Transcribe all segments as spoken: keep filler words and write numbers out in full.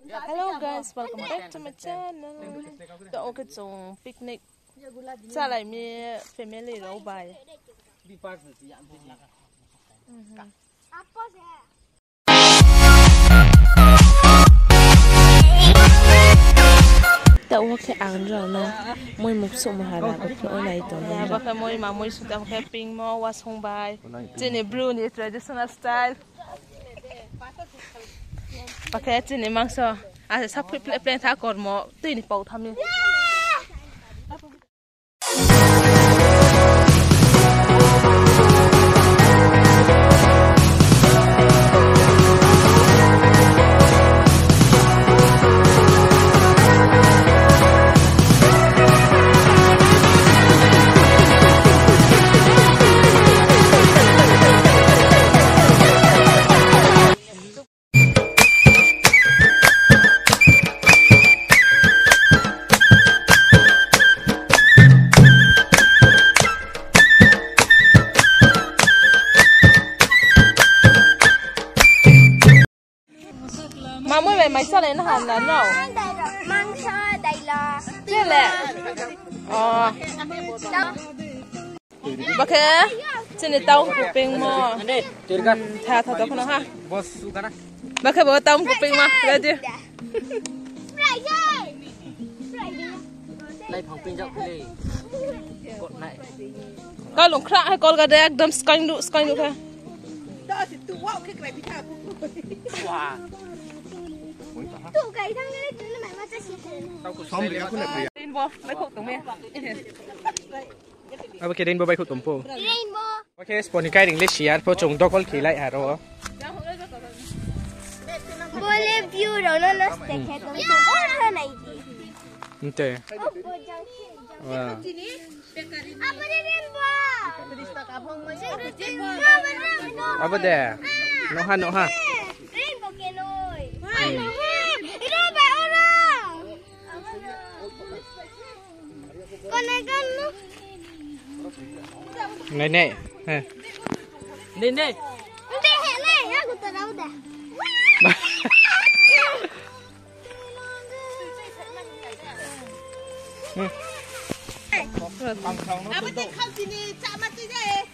Hello guys, welcome back to my channel. Tụi cái trồng picnic. Sao lại mi family đâu bài? Tụi cái ăn rồi nè. Môi mục sụp mà hà là cái chỗ này tụi này. Bác cái môi mà môi sụp tao cái pink mo was hung bài. Trên này blue này traditional style. Pakai trên này mang sao? À, sắp phê phê phê thả còn mò tùy này bầu thăm đi. Mà mới về máy sao này nó hẳn là nào? Mang sao đây là Chứ lẹ. Ờ. Bác ơi, trên này tao của pin mà. Thà thà tao không ha. Bác ơi, bố tao của pin mà, đây đi. Đây phòng pin rộng đi. Cột này. Con lủng khạ hay con gà đẻ đâm scan đủ scan đủ ha. Wow. tụ cái thằng này nó mày mà sẽ Xong thì không được. Rainbow, mấy khúc tụi mình. À, bác đến bố bay khúc tụm po. Rainbow. Bác spawn cái đình lịch sử po trồng đo con khỉ lại à rồi. Boleh view rồi nó nó sẽ cái tụi mình ôi này gì. Inte. Wow. Apa dia rainbow? Apa dia? Noha noha. Rainbow ke noi. Itu apa orang? Con này con nó. Này này. Ha. Lên đây. Nanti hek ni, aku tak tahu dah. Apa dia kau sini cak mati dia?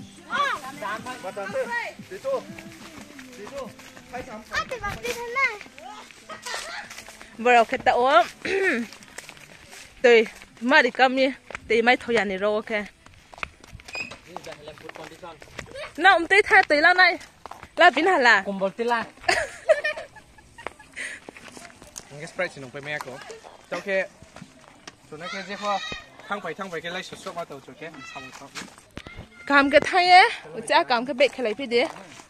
Apa mati sana? Vừa đầu cái tàu á, tùy mà đi cầm đi, tùy mấy thôi này rồi ok. Nào ông tùy thay tùy lâu này, là pin hả là? Cùng bột tila. Cái sprite chỉ nông phải mẹ cô. Cháu kia, tụi nó kia gì khó, thăng phải thăng phải cái lấy sốt sốt vào tàu chỗ kia, xong xong. Cầm cái thay á, chắc cầm cái bệt cái lấy phía đi.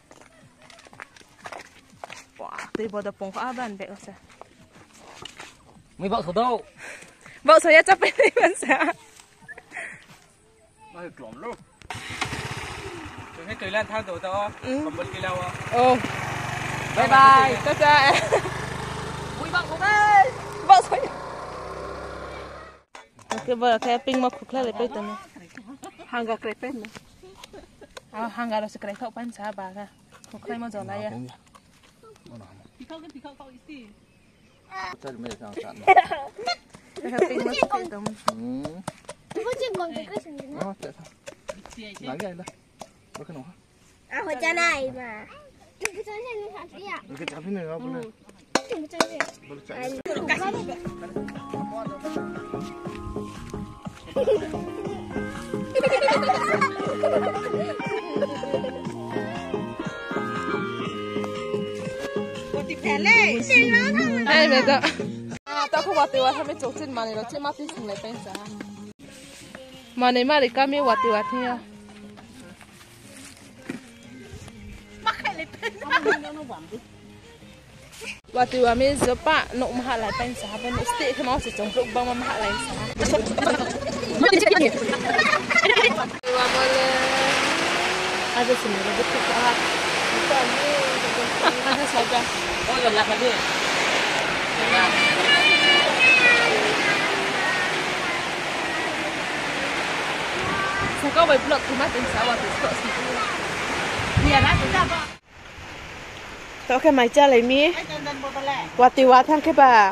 Wow, tùy bỏ đập bông khó bán bệt sao? Mới bạo thủ đâu. Bạo số ya chắc bên đây vẫn sao? Nó được luôn. Tụi nó tùy lên thang tụi tao, còn một kilo à? Ồ, bye bye, ta ta. Ui bạo thủ đây. Bạo số ya. Okay, vừa cái pin mà khúc lại lấy tụi nó. Hàng gọc lấy pin nữa. À, hàng gà nó sẽ lấy thọ bán giá bà cả. Khúc lại mà giờ lại à? Chắc là sao chặn. Cái pin mà khúc lấy tụi mình. Aku cakap kau ke sini. Nó chạy sao? Lagi đây. Bác cái nó. Ah, macam này mà. Cái chỗ này nó thật vậy. Cái chạm thế này nó boleh. Macam ni. Boleh chạy. Đây mẹ cơ. À, tao không bắt tiêu, tao mới chụp trên màn này, nó trên mắt thì không lấy bên sao? Màn này mà để cam mới bắt tiêu à thế à? Bắt tiêu à mới giúp bạn nộp mà lại bên sao? Bên nộp stick thì nó sẽ trồng rụng bông mà lại sao? Tiêu à boleh. Ada sini, ada betul ah. Ada saja. Ôi gần lạc đi. Sao có bài blog thì mắt tính sao vào thì sợ gì? Nhà đã chúng ta tao cái máy cha lấy mi quạt tiwa thang cái bà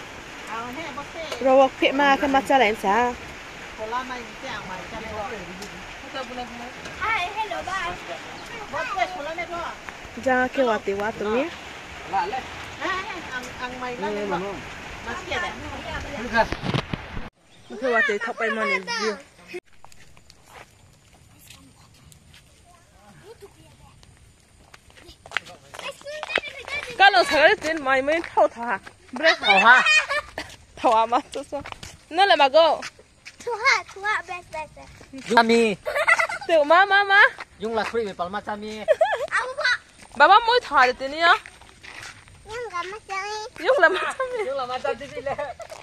rồi cái mà cái mà cha lấy sao ra cái quạt tiwa tụi mi cái quạt tiwa thọc bay mà này gì kalau saya tin mai mai thau tha break Thầu ha. thau ama tu so nó là mà go Tuha, tuha, best, best. Chami. tự má má má Yung la free with palma chami. Aku pak. bà bác mới thò được tin nhá Yang gak macam ni. dùng làm sao Yung la macam tu sila.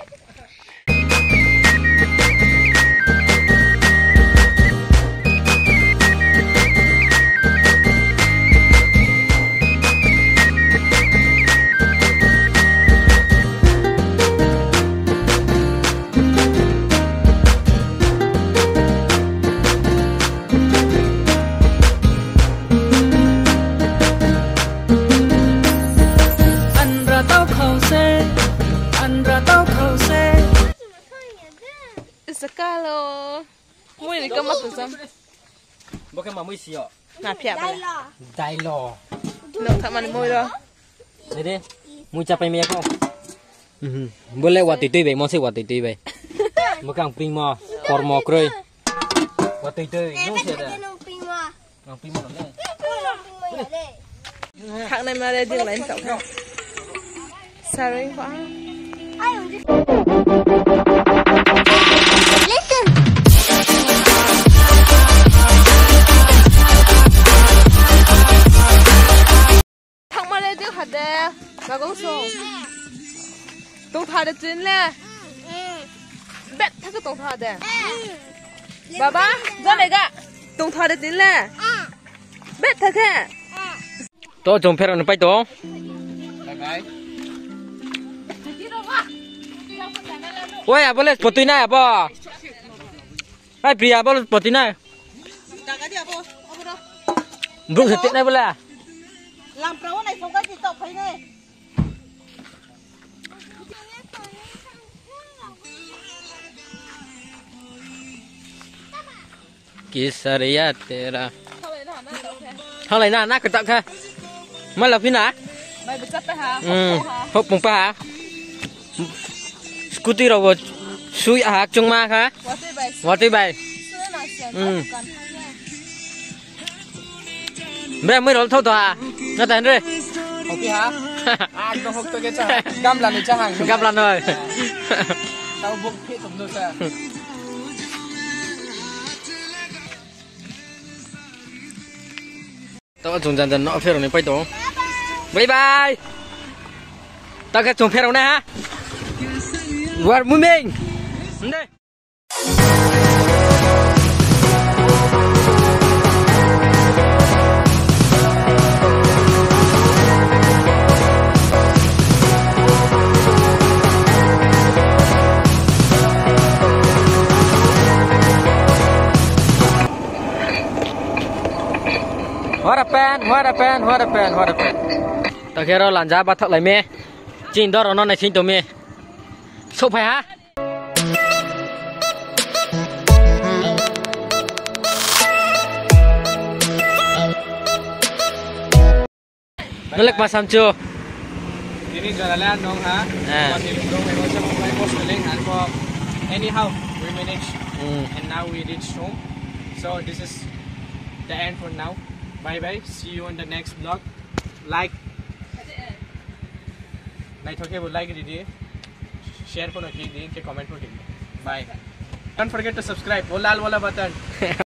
Sekalo, mui ni kamu tu sam. Bukan mamu siok. Nak piak Dah balik. lah. Dai lo. Nak tak mana mui dah. Jadi, mu capai mi aku. Hmm. Boleh waktu itu be, masih waktu itu be. Bukan prima, formo kroi. Waktu itu, Eh, nu best siapa? ada numping mah. Ang prima lo. Numping mah ya deh. Thằng này mà đây tiếng lên tàu không? Sao đấy quá? Ayo, just listen. Thằng mà đây tiếng hạt đè, bà con số. Tung thà được chín lẹ. Bét thằng cái tung thà đè. Bà ba, ra đây cả. Tung thà được chín lẹ. Bét thằng thế. To jom phero ni pai to. Bye bye. Woi, boleh sepatu ni apa? Hai pria, boleh sepatu ni. Bro, setik ni boleh? Làm pro này không có gì tộc thấy nè. Kisariya tera. Thằng này na na cái tặng kha. Mà là pin à? Mày bị cắt hả? Ừ, hộp bông pa. Scooty rồi suy à chung ma kha. Quá tuyệt vời. Quá tuyệt vời. Ừ. Bây mới rồi thôi tòa. Nó thành rồi. Học đi hả? À, nó học tôi cái cha. Cam lần này cha hàng. Gặp lần rồi. Tao buông hết tầm rồi sao? Tao dùng dần dần nó phê rồi này bay tổ. Bye bye. Tao cái dùng phê rồi này ha. War mũi mình. Đây. What a pen, what a pen, what a pen, what a pen. Ta kêu làn giá bắt thật lại mê. Chính đó rồi nó này chính tụi mê. Số phải hả? Nó lệch vào xăm chưa? Ini jalan dong ha. Ah. Buat ini dong memang saya mau main post link and for anyhow we managed Mm. and now we reached home. So this is the end for now. Bye bye. See you on the next vlog. Like. Like okay, वो like दीजिए. Share करो कीजिए, के comment करो कीजिए. Bye. Don't forget to subscribe. वो लाल वाला बटन.